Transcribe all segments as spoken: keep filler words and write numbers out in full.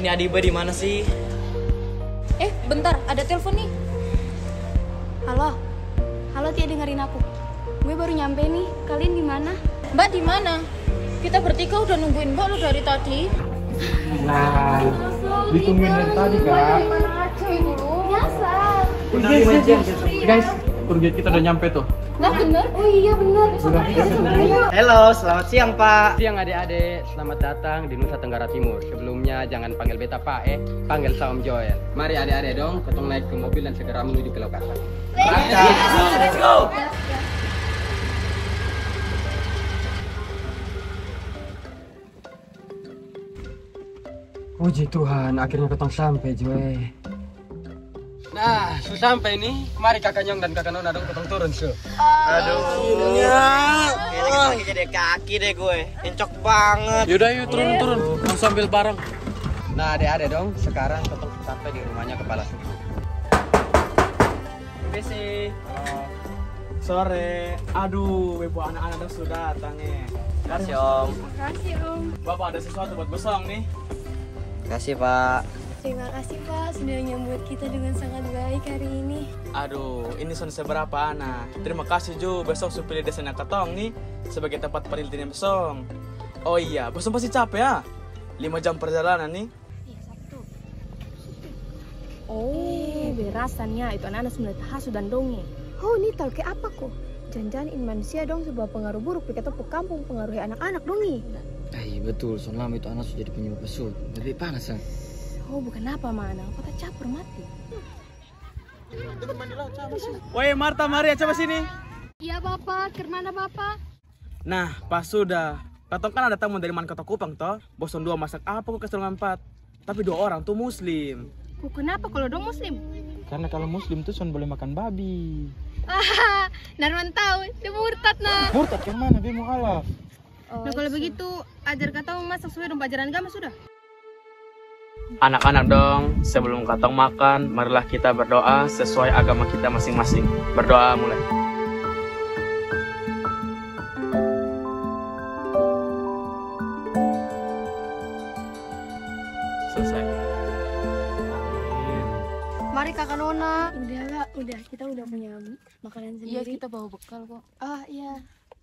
Adiba di mana sih? Eh, bentar, ada telepon nih. Halo, halo Tia, dengerin aku. Gue baru nyampe nih. Kalian di mana? Mbak di mana? Kita bertiga udah nungguin Mbak lo dari tadi. Nah, ditungguin dari tadi kak. Biasa. Guys, target kita udah nyampe tuh. Nggak bener? Oh iya bener. Sudah. Halo, selamat siang Pak. Siang adik-adik, selamat datang di Nusa Tenggara Timur. Sebelumnya jangan panggil beta Pak eh, panggil saya Om Joel. Mari adik-adik dong, ketong naik ke mobil dan segera menuju ke lokasi. Let's go. Puji Tuhan, akhirnya ketong sampai Joel. Nah, sudah sampai nih. Mari kakak Nyong dan kakak Nona dong ketong turun su. Aduh. Kayaknya kita jadi kaki deh gue. Encok banget. Yaudah yuk turun-turun, langsung ambil barang. Nah adik-adik dong, sekarang ketong sampai di rumahnya kepala suku. Besi. Sore. Aduh, ibu anak-anak sudah datang nih. Kasih Om. Makasih Om. Bapak ada sesuatu buat Bosong nih. Kasih Pak. Terima kasih Pak sudah nyambut kita dengan sangat baik hari ini. Aduh, ini son seberapa anak. Terima kasih Ju, besok supaya desanya ketong nih sebagai tempat penelitian Bosong. Oh iya, Bosong pasti capek ya. lima jam perjalanan nih. Iya, Sabtu. Oh, berasannya itu anak-anak sebelah hasu dan donge. Oh, ini tahu kayak apa kok? Jangan-jangan in manusia dong sebuah pengaruh buruk di ketemu kampung pengaruhi anak-anak dong nih. Eh betul, selama itu anak sudah jadi penyebab pesut. Lebih panas kan? Oh, bukan apa mana? Kota caper mati. Woi Marta, Maria coba sini. Iya Bapak, kemana Bapak? Nah, pas sudah. Katong kan ada tamu dari Mankota Kupang toh. Boson dua masak apa kok kasih empat. Tapi dua orang tuh muslim. Kok kenapa kalau dong muslim? Karena kalau muslim tuh son boleh makan babi. Ah, Narman tahu, dia murtad nah. Murtad yang mana? Dia mau halal. Oh, nah kalau begitu, ajar kata masak sesuai dengan pelajaran agama sudah. Anak-anak dong, sebelum katong makan, marilah kita berdoa sesuai agama kita masing-masing. Berdoa mulai. Selesai. Mari kakak Nona. Udah lah, udah kita udah punya makanan sendiri. Iya, kita bawa bekal kok. Ah iya.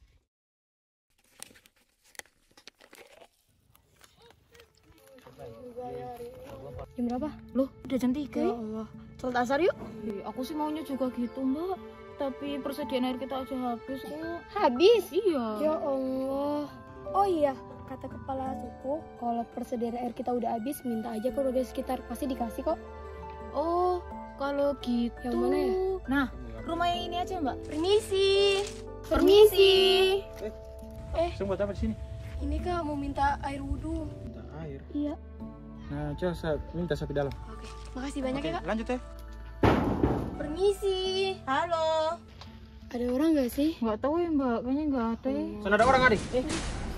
Jam berapa? Loh, udah jam tiga Ya ya? Allah. Sholat asar yuk. Ih, aku sih maunya juga gitu Mbak. Tapi persediaan air kita aja habis kok. Habis? Iya. Ya Allah. Oh iya, kata kepala suku, kalau persediaan air kita udah habis, minta aja ke warga sekitar, pasti dikasih kok. Oh, kalau gitu. Yang mana ya? Nah, rumah yang ini aja Mbak. Permisi. Permisi. Eh, semua apa di sini? Ini Kak mau minta air wudhu. Minta air. Iya. Nah, coba saya minta sapi dalam. Oke, makasih banyak ya Kak. Lanjut ya. Permisi. Halo. Ada orang nggak sih? Nggak tahu ya Mbak, kayaknya nggak ada ya. Sana ada orang adik. Eh,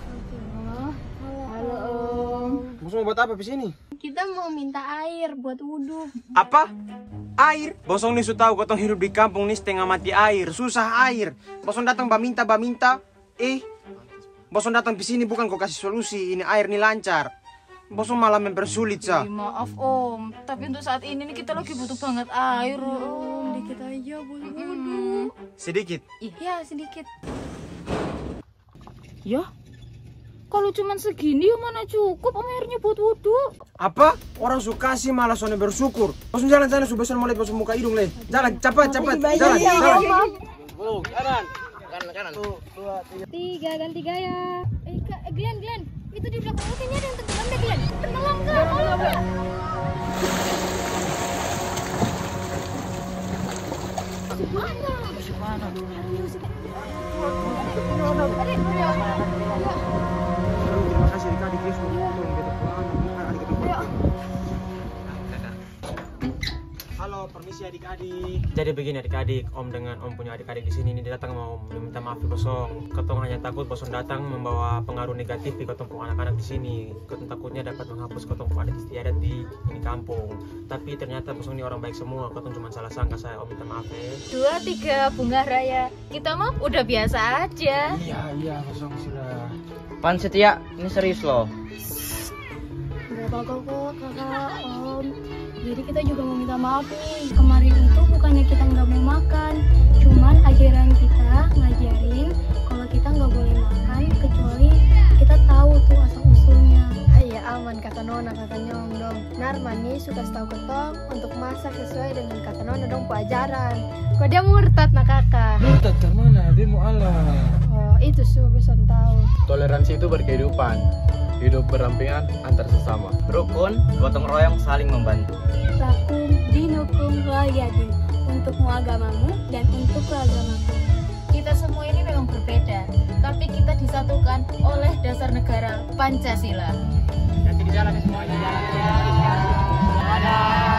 Halo Om. mau semua buat apa di sini? Kita mau minta air buat wudhu. Apa? Air? Bosong nih su tahu kotong hidup di kampung nih setengah mati air, susah air. Bosong datang baminta baminta, eh, bosong datang di sini bukan kau kasih solusi, ini air nih lancar. Bosong malah mempersulit sa. Eh, maaf Om, tapi untuk saat ini nih kita lagi butuh banget air Om. Dikit aja buat wudhu. Sedikit. Iya sedikit. Ya, kalau cuman segini ya mana cukup Om airnya buat wudhu. Apa? Orang suka sih malah soalnya bersyukur. Bosong jalan sana su besar mulai bosong muka hidung leh. Jalan cepat cepat jalan jalan. Belum, kanan. Kanan, kanan. Tiga ganti gaya. Eh Kak, eh, Glenn, Glenn. Itu di belakang lu kayaknya ada yang tenggelam deh Glenn. Tenggelam Kak, tolong Kak. Terima kasih adik-adik ya sudah tolong kita pulang. Adik kita. Halo, permisi adik-adik. Jadi begini adik-adik, Om dengan Om punya adik-adik di sini ini dia datang mau minta maaf ke Bosong. Ketong hanya takut Bosong datang membawa pengaruh negatif di ketong anak-anak di sini. Ketong takutnya dapat menghapus ketong adat istiadat di ini kampung. Tapi ternyata Bosong ini orang baik semua. Ketong cuma salah sangka saya. Om minta maaf ya. Dua tiga bunga raya. Kita mah udah biasa aja. Iya, iya, Bosong sudah. Pan setia, ini serius loh. Enggak apa-apa kok kakak, om. Jadi kita juga mau minta maaf nih. Kemarin itu bukannya kita nggak mau makan, cuman ajaran kita ngajarin kalau kita nggak boleh makan kecuali kita tahu tuh asal usulnya. Iya aman kata Nona, kata Nyong dong. Narman nih suka tahu ketong untuk masak sesuai dengan kata Nona dong pelajaran. Kok dia murtad nak kakak? Murtad ke mana? Dia mau Allah. Oh itu sudah bisa tahu. Toleransi itu berkehidupan. Hidup berampingan antar sesama. Rukun, gotong royong, saling membantu. Lakum dinukum waliyadin, untukmu agamamu dan untuk agamaku. Kita semua ini memang berbeda, tapi kita disatukan oleh dasar negara Pancasila. Nanti di jalan semuanya. Jalan.